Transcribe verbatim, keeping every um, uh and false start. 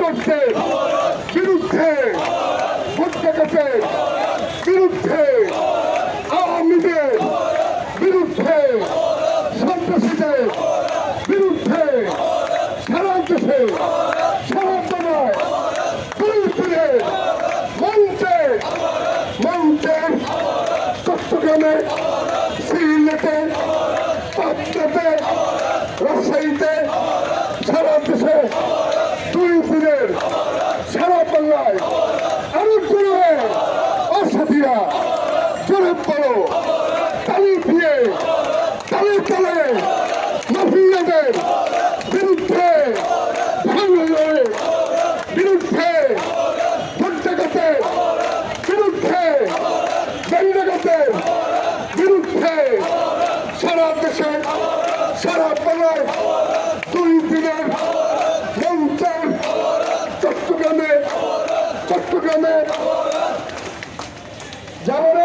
দালালদের বিরুদ্ধে, ভোটটাকাতের বিরুদ্ধে, আওয়ামীদের বিরুদ্ধে, সন্ত্রাসীদের বিরুদ্ধে সারা দেশে সারা বাংলায় দুই দিনের মঞ্চে মঞ্চে চট্টগ্রামে, সিলেটে, পাবনাতে, রাজশাহীতে, সারা দেশে দুই দিনের সারা বাংলায় আরো জোরে অসাথীরা জোরে পড়ো, তালি দিয়ে তালে তালে মাফিয়াদের বিরুদ্ধে, ভাঙলের বিরুদ্ধে, ভোটটাকাতের বিরুদ্ধে, বেঙ্গাগাতের বিরুদ্ধে সারা দেশে সারা বাংলায় দুই দিনের মঞ্চে চট্টগ্রামে চট্টগ্রামে যারা